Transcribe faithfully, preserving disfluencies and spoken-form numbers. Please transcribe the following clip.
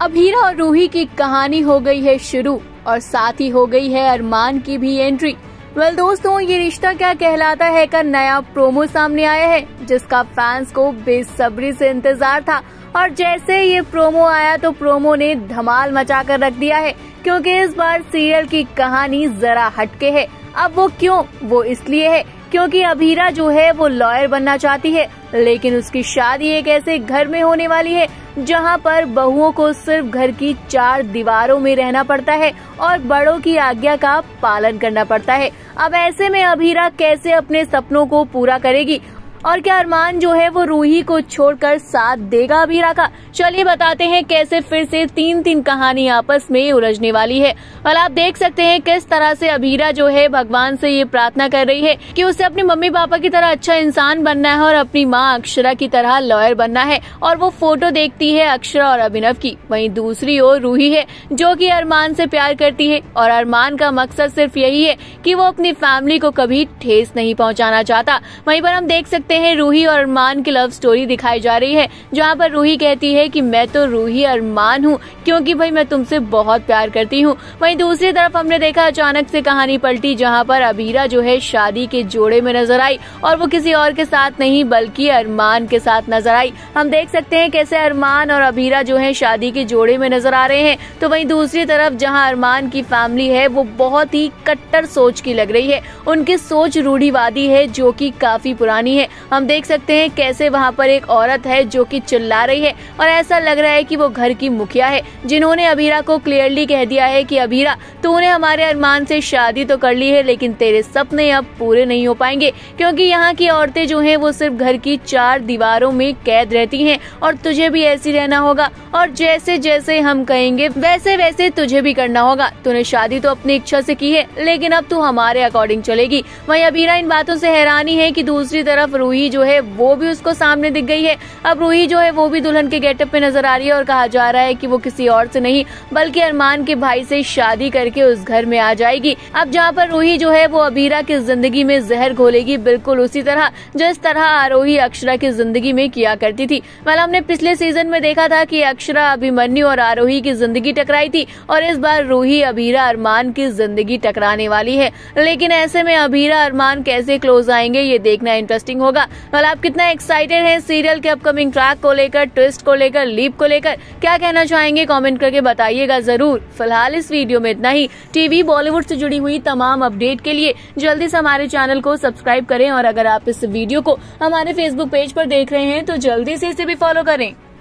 अब हीरा और रूही की कहानी हो गई है शुरू और साथ ही हो गई है अरमान की भी एंट्री। वेल दोस्तों, ये रिश्ता क्या कहलाता है का नया प्रोमो सामने आया है, जिसका फैंस को बेसब्री से इंतजार था। और जैसे ये प्रोमो आया तो प्रोमो ने धमाल मचा कर रख दिया है, क्योंकि इस बार सीरियल की कहानी जरा हटके है। अब वो क्यों? वो इसलिए है क्योंकि अब हीरा जो है वो लॉयर बनना चाहती है, लेकिन उसकी शादी एक ऐसे घर में होने वाली है जहां पर बहुओं को सिर्फ घर की चार दीवारों में रहना पड़ता है और बड़ों की आज्ञा का पालन करना पड़ता है। अब ऐसे में अब हीरा कैसे अपने सपनों को पूरा करेगी, और क्या अरमान जो है वो रूही को छोड़कर साथ देगा अब हीरा का? चलिए बताते हैं कैसे फिर से तीन तीन कहानी आपस में उलझने वाली है। और आप देख सकते हैं किस तरह से अब हीरा जो है भगवान से ये प्रार्थना कर रही है कि उसे अपने मम्मी पापा की तरह अच्छा इंसान बनना है और अपनी माँ अक्षरा की तरह लॉयर बनना है। और वो फोटो देखती है अक्षरा और अभिनव की। वहीं दूसरी ओर रूही है जो कि अरमान से प्यार करती है और अरमान का मकसद सिर्फ यही है कि वो अपनी फैमिली को कभी ठेस नहीं पहुँचाना चाहता। वहीं पर हम देख सकते हैं रूही और अरमान की लव स्टोरी दिखाई जा रही है, जहाँ पर रूही कहती है कि मैं तो रूही अरमान हूँ क्योंकि भाई मैं तुमसे बहुत प्यार करती हूँ। वहीं दूसरी तरफ हमने देखा अचानक से कहानी पलटी, जहाँ पर अब हीरा जो है शादी के जोड़े में नजर आई और वो किसी और के साथ नहीं बल्कि अरमान के साथ नजर आई। हम देख सकते हैं कैसे अरमान और अब हीरा जो है शादी के जोड़े में नजर आ रहे हैं। तो वहीं दूसरी तरफ जहाँ अरमान की फैमिली है वो बहुत ही कट्टर सोच की लग रही है। उनकी सोच रूढ़िवादी है जो कि काफी पुरानी है। हम देख सकते हैं कैसे वहाँ पर एक औरत है जो कि चिल्ला रही है और ऐसा लग रहा है कि वो घर की मुखिया है, जिन्होंने अभीरा को क्लियरली कह दिया है कि अभीरा तूने हमारे अरमान से शादी तो कर ली है, लेकिन तेरे सपने अब पूरे नहीं हो पाएंगे, क्योंकि यहाँ की औरतें जो हैं वो सिर्फ घर की चार दीवारों में कैद रहती हैं और तुझे भी ऐसी रहना होगा और जैसे जैसे हम कहेंगे वैसे वैसे तुझे भी करना होगा। तूने शादी तो अपनी इच्छा से की है, लेकिन अब तू हमारे अकॉर्डिंग चलेगी। वहीं अभीरा इन बातों से हैरानी है कि दूसरी तरफ रूही जो है वो भी उसको सामने दिख गई है। अब रूही जो है वो भी दुल्हन के गेटअप में नजर आ रही है और कहा जा रहा है कि वो किसी और से नहीं बल्कि अरमान के भाई से शादी करके उस घर में आ जाएगी। अब जहाँ पर रूही जो है वो अभीरा की जिंदगी में जहर घोलेगी, बिल्कुल उसी तरह जिस तरह आरोही अक्षरा की जिंदगी में किया करती थी। मतलब हमने पिछले सीजन में देखा था कि अक्षरा अभिमन्यु और आरोही की जिंदगी टकराई थी और इस बार रूही अभीरा अरमान की जिंदगी टकराने वाली है। लेकिन ऐसे में अभीरा अरमान कैसे क्लोज आएंगे ये देखना इंटरेस्टिंग होगा। मतलब आप कितना एक्साइटेड हैं सीरियल के अपकमिंग ट्रैक को लेकर, ट्विस्ट को लेकर, लीप को लेकर? क्या कहना चाहेंगे कमेंट करके बताइएगा जरूर। फिलहाल इस वीडियो में इतना ही। टीवी बॉलीवुड से जुड़ी हुई तमाम अपडेट के लिए जल्दी से हमारे चैनल को सब्सक्राइब करें और अगर आप इस वीडियो को हमारे फेसबुक पेज पर देख रहे हैं तो जल्दी से इसे भी फॉलो करें।